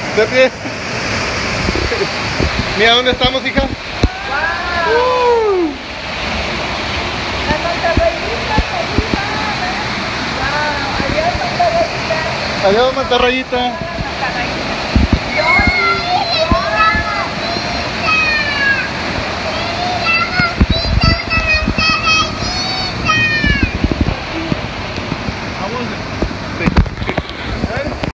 De pie. Mira dónde estamos, hija. ¡Wow! La Monterreyita, arriba, ¿ves? ¡Wow! Adiós, Monterreyita. Adiós, Monterreyita.